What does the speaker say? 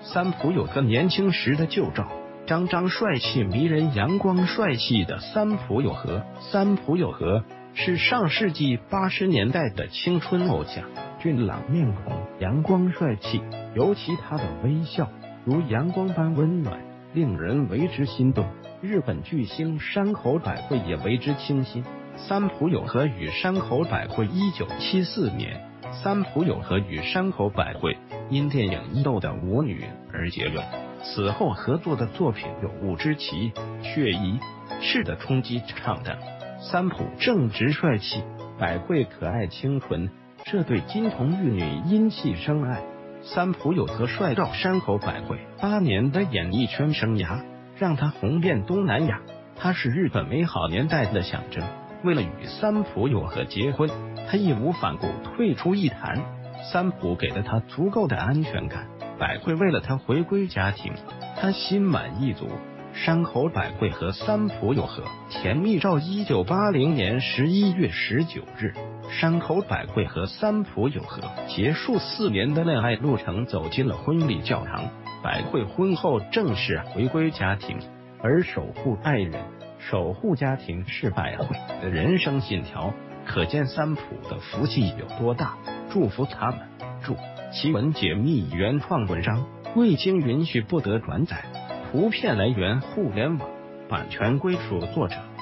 三浦友和年轻时的旧照，张帅气迷人、阳光帅气的三浦友和。三浦友和是上世纪80年代的青春偶像，俊朗面孔，阳光帅气，尤其他的微笑如阳光般温暖，令人为之心动。日本巨星山口百惠也为之倾心。三浦友和与山口百惠1974年，三浦友和与山口百惠因电影《伊豆的舞女》而结缘，此后合作的作品有《雾之旗》《血衣》《赤的冲击》唱的。三浦正直帅气，百惠可爱清纯，这对金童玉女因戏生爱。三浦友和帅到山口百惠8年的演艺圈生涯，让他红遍东南亚，他是日本美好年代的象征。为了与三浦友和结婚，他义无反顾退出艺坛。三浦给了他足够的安全感，百惠为了他回归家庭，他心满意足。山口百惠和三浦友和甜蜜照1980年11月19日，山口百惠和三浦友和结束4年的恋爱路程，走进了婚礼教堂。百惠婚后正式回归家庭，而守护爱人、守护家庭是百惠的人生信条，可见三浦的福气有多大。祝福他们。注：奇闻解密原创文章，未经允许不得转载，图片来源互联网，版权归属作者。